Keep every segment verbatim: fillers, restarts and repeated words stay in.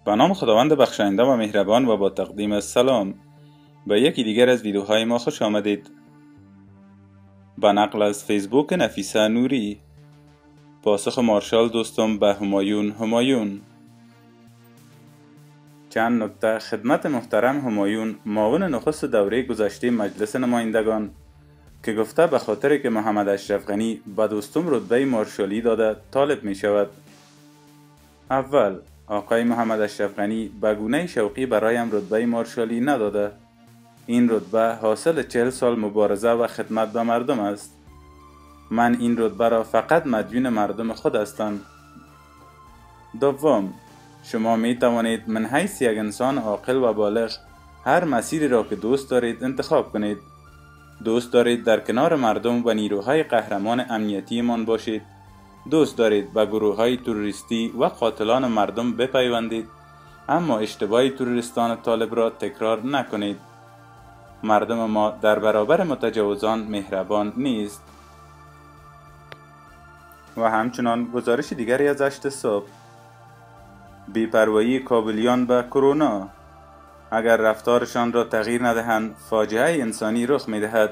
به نام خداوند بخشاینده و مهربان و با تقدیم سلام به یکی دیگر از ویدیوهای ما خوش آمدید. به نقل از فیسبوک نفیسه نوری. پاسخ مارشال دوستم به همایون همایون. چند نکته خدمت محترم همایون، معاون نخست دوره گذشته مجلس نمایندگان، که گفته به خاطر که محمد اشرف غنی به دوستم رتبه مارشالی داده طالب می شود. اول، آقای محمد اشرف غنی به گونه شوقی برایم رتبه مارشالی نداده. این رتبه حاصل چهل سال مبارزه و خدمت به مردم است. من این رتبه را فقط مدیون مردم خود هستم. دوم، شما می توانید من حیث یک انسان عاقل و بالغ هر مسیری را که دوست دارید انتخاب کنید. دوست دارید در کنار مردم و نیروهای قهرمان امنیتی من باشید. دوست دارید به گروه های تروریستی و قاتلان مردم بپیوندید، اما اشتباه تروریستان طالب را تکرار نکنید. مردم ما در برابر متجاوزان مهربان نیست. و همچنان گزارش دیگری از هشت صبح. بی‌پروایی کابلیان به کرونا. اگر رفتارشان را تغییر ندهند فاجعه انسانی رخ می‌دهد.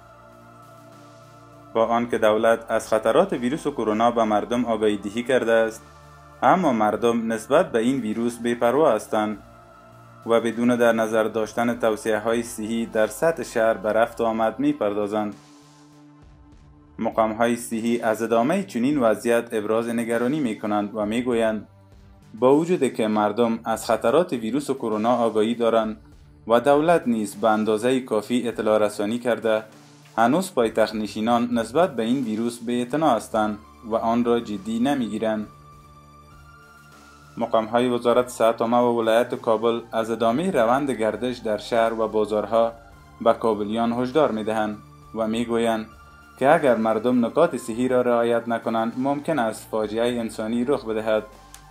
با آنکه دولت از خطرات ویروس کرونا به مردم آگاهی دهی کرده است، اما مردم نسبت به این ویروس بی‌پروا هستند و بدون در نظر داشتن توصیه‌های صحی در سطح شهر به رفت و آمد می‌پردازند. مقام‌های صحی از ادامه چنین وضعیت ابراز نگرانی می‌کنند و می‌گویند با وجود که مردم از خطرات ویروس کرونا آگاهی دارند و دولت نیز به اندازه کافی اطلاع رسانی کرده، هنوز پایتخت نشینان نسبت به این ویروس بی‌اعتنا هستند و آن را جدی نمی‌گیرند. مقام‌های وزارت صحت عامه و ولایت کابل از ادامه روند گردش در شهر و بازارها به کابلیان هشدار می‌دهند و می‌گویند که اگر مردم نکات صحی را رعایت نکنند ممکن است فاجعه انسانی رخ بدهد.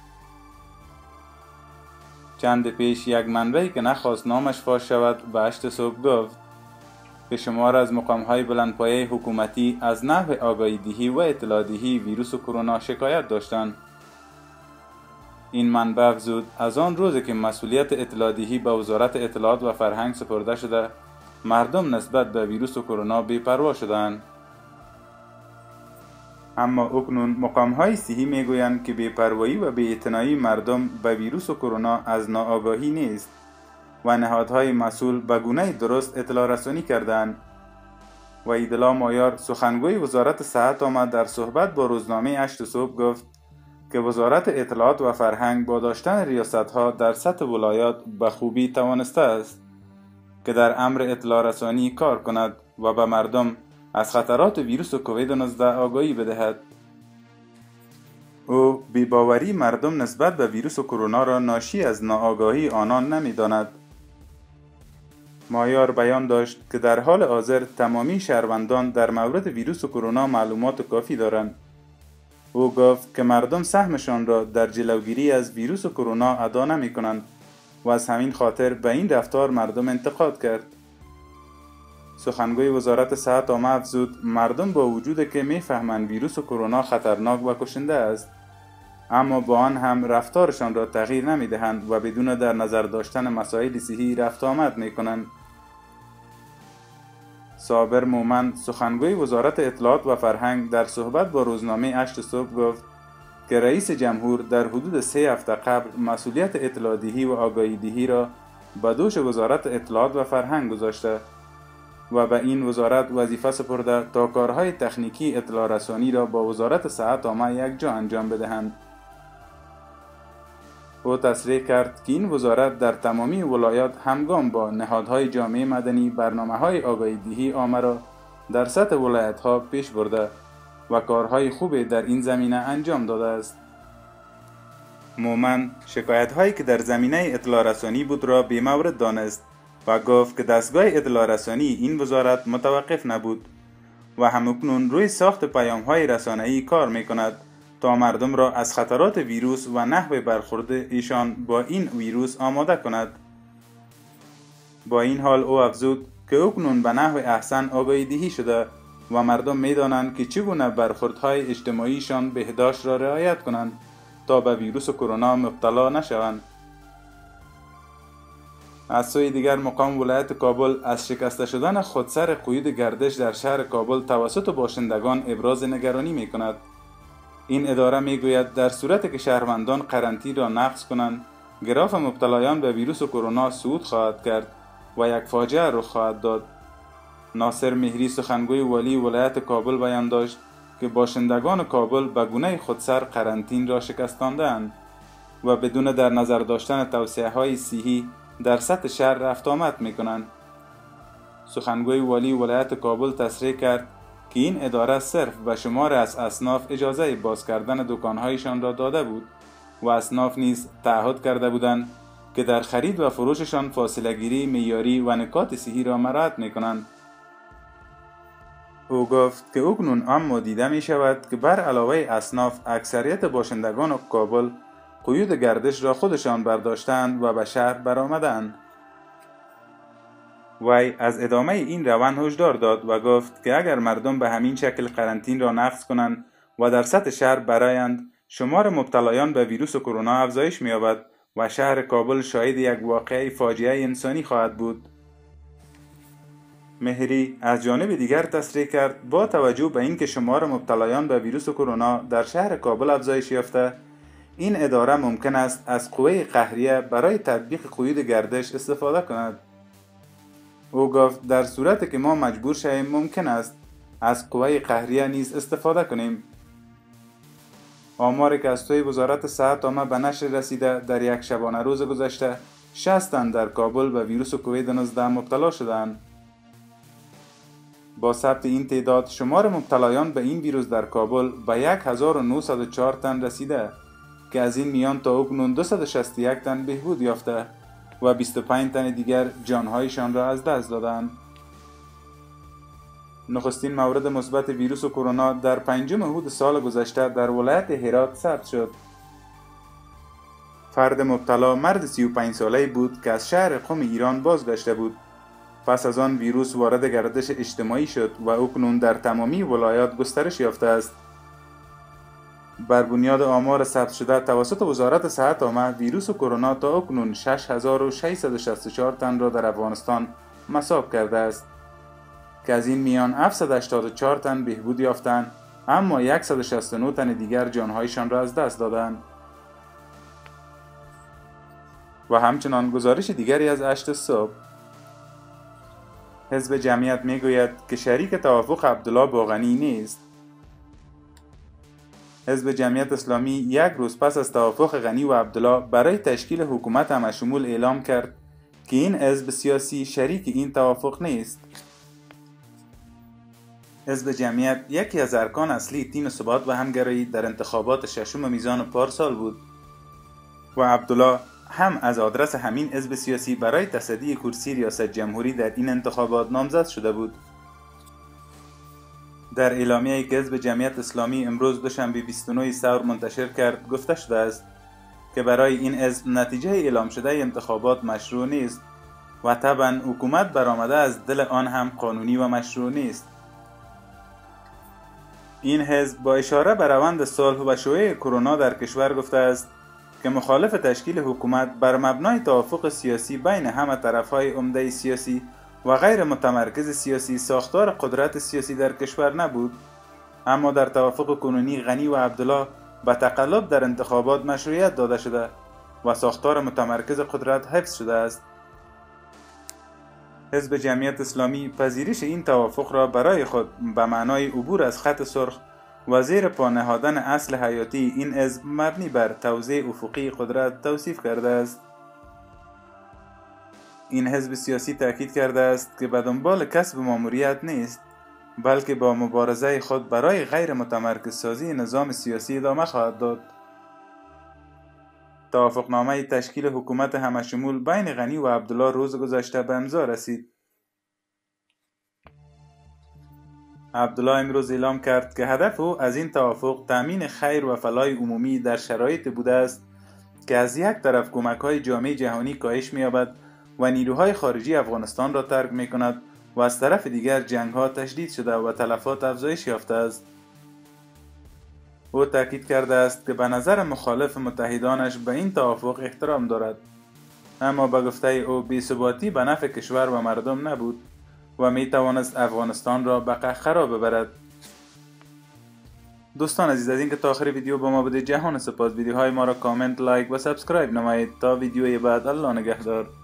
چند پیش یک منبعی که نخواست نامش فاش شود به هشت صبح گفت که شمار از مقام‌های بلندپایه حکومتی از نحو آگاهی دهی و اطلاع دهی ویروس کرونا شکایت داشتند. این منبع افزود از آن روزی که مسئولیت اطلاع دهی به وزارت اطلاعات و فرهنگ سپرده شده، مردم نسبت به ویروس کرونا بی‌پروا شدند. اما اکنون مقام‌های صحی میگویند که بی‌پروایی و بی‌اعتنایی مردم به ویروس کرونا از ناآگاهی نیست و نهادهای مسئول به گونه درست اطلاع رسانی کردند. و ایدلا مایار سخنگوی وزارت صحت آمد در صحبت با روزنامه هشت صبح گفت که وزارت اطلاعات و فرهنگ با داشتن ریاست‌ها در سطح ولایات به خوبی توانسته است که در امر اطلاع رسانی کار کند و به مردم از خطرات ویروس کووید نوزده آگاهی بدهد. او بی‌باوری مردم نسبت به ویروس کرونا را ناشی از ناآگاهی آنان نمی‌داند. مایار بیان داشت که در حال حاضر تمامی شهروندان در مورد ویروس کرونا معلومات کافی دارند. او گفت که مردم سهمشان را در جلوگیری از ویروس کرونا ادا نمی‌کنند و از همین خاطر به این رفتار مردم انتقاد کرد. سخنگوی وزارت صحت عامه افزود مردم با وجود که می‌فهمند ویروس کرونا خطرناک و کشنده است، اما با آن هم رفتارشان را تغییر نمی‌دهند و بدون در نظر داشتن مسائل صحی رفت آمد می‌کنند. صابر مومن سخنگوی وزارت اطلاعات و فرهنگ در صحبت با روزنامه هشت صبح گفت که رئیس جمهور در حدود سه هفته قبل مسئولیت اطلاع دهی و آگاهی دهی را به دوش وزارت اطلاعات و فرهنگ گذاشته و به این وزارت وظیفه سپرده تا کارهای تکنیکی اطلاع رسانی را با وزارت صحت عامه یک جا انجام بدهند. او تصریح کرد که این وزارت در تمامی ولایات همگام با نهادهای جامعه مدنی برنامه‌های آگاهی دهی عامه را در سطح ولایت‌ها پیش برده و کارهای خوبی در این زمینه انجام داده است. مومن شکایت‌هایی که در زمینه اطلاع رسانی بود را بی‌مورد دانست و گفت که دستگاه اطلاع رسانی این وزارت متوقف نبود و همکنون روی ساخت پیام‌های رسانه‌ای کار می‌کند تا مردم را از خطرات ویروس و نحو برخورد ایشان با این ویروس آماده کند. با این حال او افزود که اکنون به نحو احسن آگاهی دهی شده و مردم می‌دانند که چگونه برخوردهای اجتماعیشان بهداشت را رعایت کنند تا به ویروس کرونا مبتلا نشوند. از سوی دیگر مقام ولایت کابل از شکسته شدن خودسر قیود گردش در شهر کابل توسط باشندگان ابراز نگرانی می کند. این اداره می گوید در صورتی که شهروندان قرنطینه را نقض کنند، گراف مبتلایان به ویروس کرونا صعود خواهد کرد و یک فاجعه رخ خواهد داد. ناصر مهری سخنگوی والی ولایت کابل بیان داشت که باشندگان کابل به گونه خودسر قرنطینه را شکستانده‌اند و بدون در نظر داشتن توصیه‌های صحی در سطح شهر رفت آمد می‌کنند. سخنگوی والی ولایت کابل تصریح کرد که این اداره صرف به شمار از اصناف اجازه باز کردن دکان‌هایشان را داده بود و اصناف نیز تعهد کرده بودند که در خرید و فروششان فاصله گیری معیاری و نکات صحی را مراعات می‌کنند. او گفت که اکنون اما دیده می شود که بر علاوه اصناف اکثریت باشندگان کابل قیود گردش را خودشان برداشتند و به شهر برآمدند. وی از ادامه این روند هشدار داد و گفت که اگر مردم به همین شکل قرنطینه را نقض کنند و در سطح شهر برآیند، شمار مبتلایان به ویروس کرونا افزایش می‌یابد و شهر کابل شاهد یک واقعه فاجعه انسانی خواهد بود. مهری از جانب دیگر تصریح کرد با توجه به اینکه شمار مبتلایان به ویروس کرونا در شهر کابل افزایش یافته، این اداره ممکن است از قوه قهریه برای تطبیق قیود گردش استفاده کند. او گفت در صورتی که ما مجبور شویم ممکن است از قوه قهریه نیز استفاده کنیم. آماری که از سوی وزارت صحت عامه به نشر رسیده در یک شبانه روز گذشته شصت تن در کابل به ویروس کووید نوزده مبتلا شدند. با ثبت این تعداد شمار مبتلایان به این ویروس در کابل به یک هزار و نهصد و چهار تن رسیده که از این میان تا اکنون دویست و شصت و یک تن بهبود یافته و بیست و پنج تن دیگر جانهایشان را از دست دادند. نخستین مورد مثبت ویروس کرونا در پنجم اود سال گذشته در ولایت هرات ثبت شد. فرد مبتلا مرد سی و پنج ساله بود که از شهر قم ایران بازگشته بود. پس از آن ویروس وارد گردش اجتماعی شد و اکنون در تمامی ولایات گسترش یافته است. بر بنیاد آمار ثبت شده توسط وزارت صحت عامه، ویروس کرونا تا اکنون شش هزار و ششصد و شصت و چهار تن را در افغانستان مصاب کرده است که از این میان هفتصد و هشتاد و چهار تن بهبود یافتند، اما صد و شصت و نه تن دیگر جانهایشان را از دست دادند. و همچنان گزارش دیگری از هشت صبح. حزب جمعیت میگوید که شریک توافق عبدالله باغنی نیست. حزب جمعیت اسلامی یک روز پس از توافق غنی و عبدالله برای تشکیل حکومت همشمول اعلام کرد که این حزب سیاسی شریک این توافق نیست. حزب جمعیت یکی از ارکان اصلی تیم ثبات و همگرایی در انتخابات ششم میزان پارسال بود و عبدالله هم از آدرس همین حزب سیاسی برای تصدی کرسی ریاست جمهوری در این انتخابات نامزد شده بود. در اعلامیه‌ای که حزب جمعیت اسلامی امروز دوشنبه بیست و نه ثور منتشر کرد گفته شده است که برای این حزب نتیجه اعلام شده انتخابات مشروع نیست و طبعا حکومت برآمده از دل آن هم قانونی و مشروع نیست. این حزب با اشاره به روند صلح و شیوع کرونا در کشور گفته است که مخالف تشکیل حکومت بر مبنای توافق سیاسی بین همه طرفهای عمده سیاسی و غیر متمرکز سیاسی ساختار قدرت سیاسی در کشور نبود، اما در توافق کنونی غنی و عبدالله به تقلب در انتخابات مشروعیت داده شده و ساختار متمرکز قدرت حفظ شده است. حزب جمعیت اسلامی پذیرش این توافق را برای خود به معنای عبور از خط سرخ و زیر پا نهادن اصل حیاتی این حزب مبنی بر توزیع افقی قدرت توصیف کرده است. این حزب سیاسی تاکید کرده است که به دنبال کسب ماموریت نیست، بلکه با مبارزه خود برای غیر متمرکز سازی نظام سیاسی ادامه خواهد داد. توافقنامه تشکیل حکومت همشمول بین غنی و عبدالله روز گذشته به امضا رسید. عبدالله امروز اعلام کرد که هدف او از این توافق تامین خیر و فلاح عمومی در شرایط بوده است که از یک طرف کمک‌های جامعه جهانی کاهش می‌یابد و نیروهای خارجی افغانستان را ترک می‌کند و از طرف دیگر جنگ‌ها تشدید شده و تلفات افزایش یافته است. او تاکید کرده است که به نظر مخالف متحدانش به این توافق احترام دارد. اما به گفته او بی‌ثباتی به نفع کشور و مردم نبود و می توانست افغانستان را به قهقرا ببرد. دوستان عزیز، از اینکه تا آخر ویدیو با ما بودید جهان سپاس. ویدیوهای ما را کامنت، لایک و سابسکرایب نمایید. تا ویدیوی بعد، الله نگهدار.